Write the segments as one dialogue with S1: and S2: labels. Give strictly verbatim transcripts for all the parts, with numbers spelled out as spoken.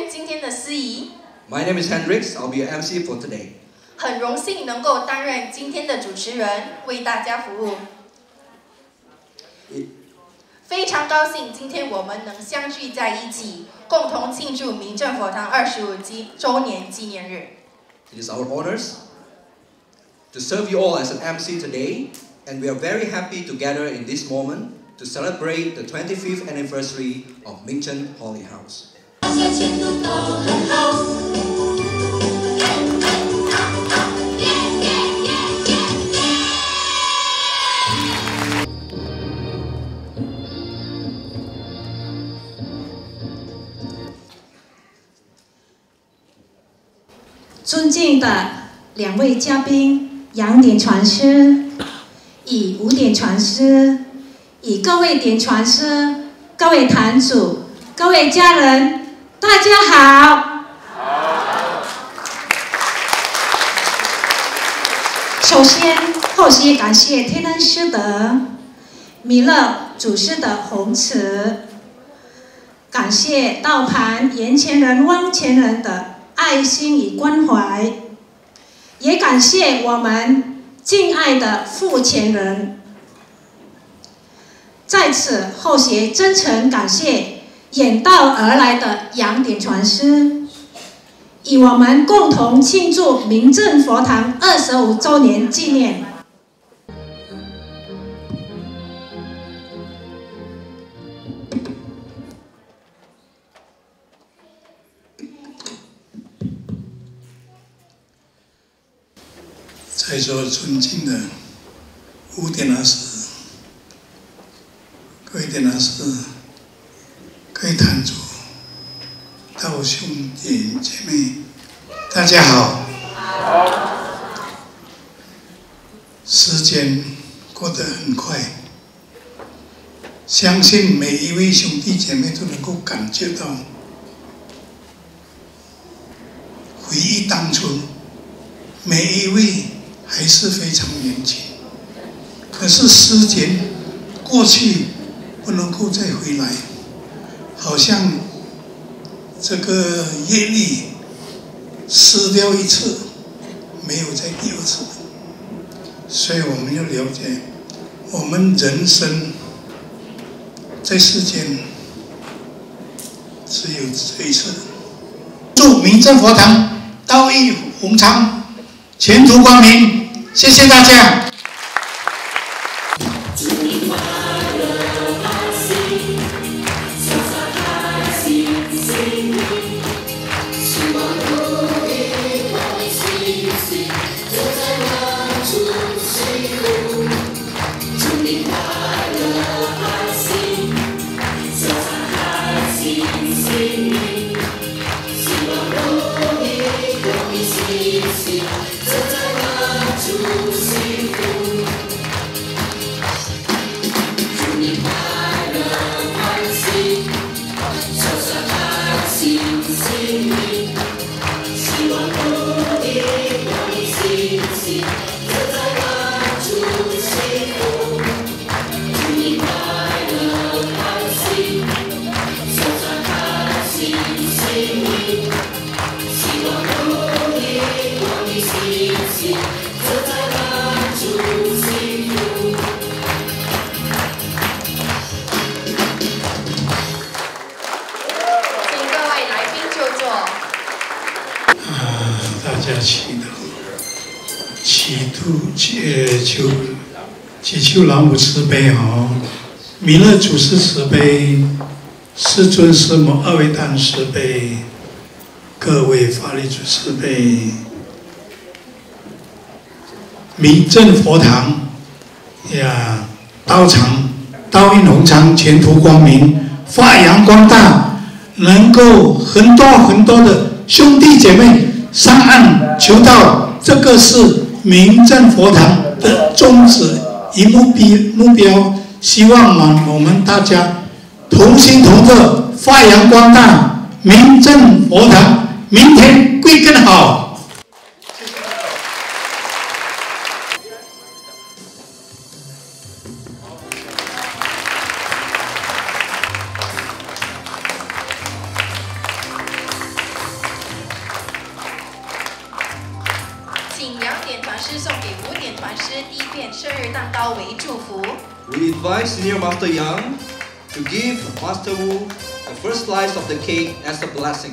S1: 今天的司仪。
S2: My name is Hendrix. I'll be your M C for today.
S1: 很荣幸能够担任今天的主持人，为大家服务。非常高兴今天我们能相聚在一起，共同庆祝明正佛堂二十五周年纪念日。
S2: It is our honors to serve you all as an M C today, and we are very happy to gather in this moment to celebrate the twenty-fifth anniversary of Mingchen Holy House.
S3: 尊敬的两位嘉宾，杨典传师、以吴典传师，以各位典传师、各位坛主、各位家人，大家好。好。首先，后些感谢天恩师德、弥勒祖师的弘慈，感谢道盘眼前人、汪前人的爱心与关怀，也感谢我们敬爱的父前人。在此，后协真诚感谢远道而来的杨典传师，与我们共同庆祝明正佛堂二十五周年纪念。
S4: 在座尊敬的吴典老师、各位典老师、各位坛主、道兄弟姐妹，大家好。好。时间过得很快，相信每一位兄弟姐妹都能够感觉到，回忆当初，每一位还是非常年轻，可是时间过去不能够再回来，好像这个业力失掉一次，没有再第二次。所以我们要了解，我们人生在世间只有这一次。祝明正佛堂道义宏昌，前途光明。谢谢大家。祈求老母慈悲哦，弥勒祖师慈悲，世尊师母二位大慈悲，各位法力祖慈悲，明正佛堂呀，道场道运宏昌，前途光明，发扬光大，能够很多很多的兄弟姐妹上岸求道，这个是明正佛堂的宗旨。以目标目标，希望嘛，我们大家同心同乐，发扬光大，明正佛堂，明天会更好。
S1: 面生日蛋糕为祝福。
S2: We invite Senior Master Yang to give Master Wu the first slice of the cake as a blessing.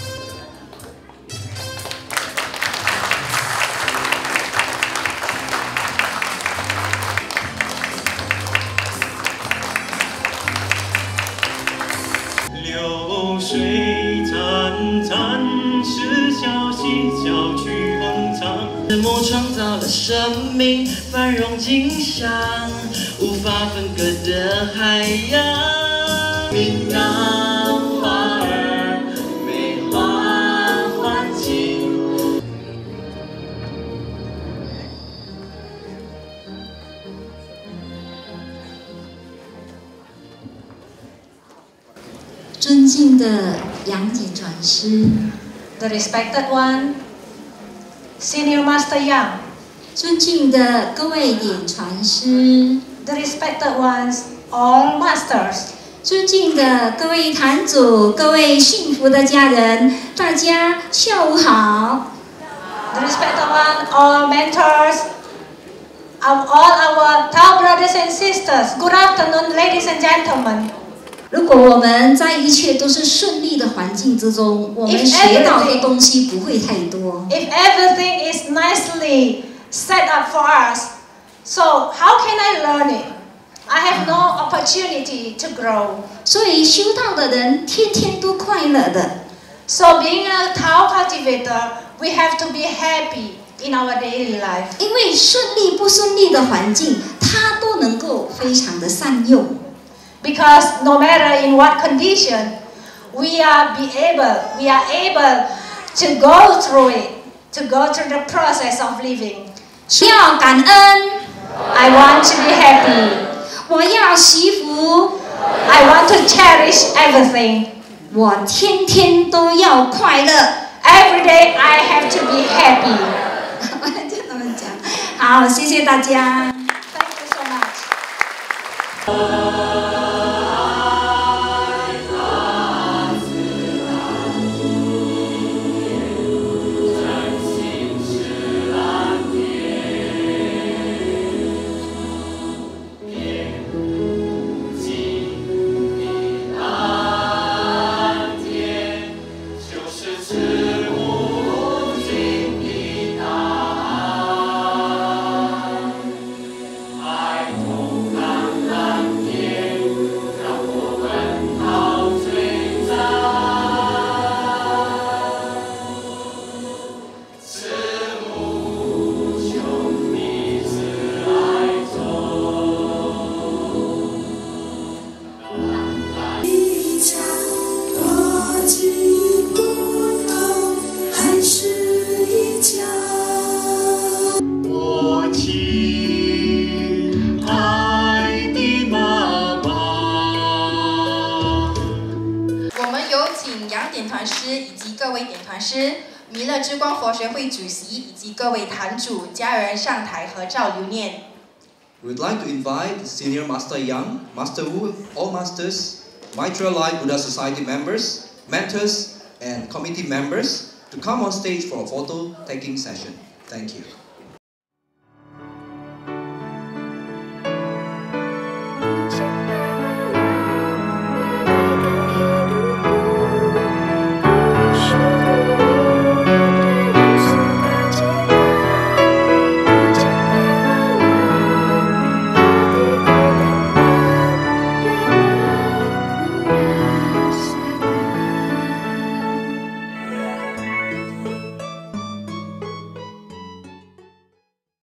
S5: 字幕创造了生命，繁荣景象，无法分割的海洋。明亮花儿，美化环境。
S6: 尊敬的杨戬传师
S3: The respected one, Senior Master Yang.
S6: 尊敬的各位典传师
S3: The respected ones, all masters.
S6: 尊敬的各位坛主，各位幸福的家人，大家下午好。
S3: The respected one, all mentors, of all our Tao brothers and sisters. Good afternoon, ladies and gentlemen.
S6: 如果我们在一切都是顺利的环境之中，我们学到的东西不会太多。
S3: If everything is nicely set up for us, so how can I learn it? I have no opportunity to grow.
S6: 所以修道的人天天都快乐的。
S3: So being a Tao cultivator, we have to be happy in our daily life.
S6: 因为顺利不顺利的环境，他都能够非常的善用。
S3: Because no matter in what condition, we are be able, we are able to go through it, to go through the process of living.
S6: 需要感恩
S3: I want to be happy.
S6: 我要惜福
S3: I want to cherish everything.
S6: 我天天都要快乐
S3: Every day I have to be happy.
S6: 我就这么讲。好，谢谢大家。
S3: Thank you so much.
S1: 我们有请杨典团师以及各位典团师、弥勒之光佛学会主席以及各位坛主、家人上台合照留念。
S2: We'd like to invite Senior Master Yang, Master Wu, all masters, Maitreya Light Buddha Society members, mentors, and committee members to come on stage for a photo taking session. Thank you.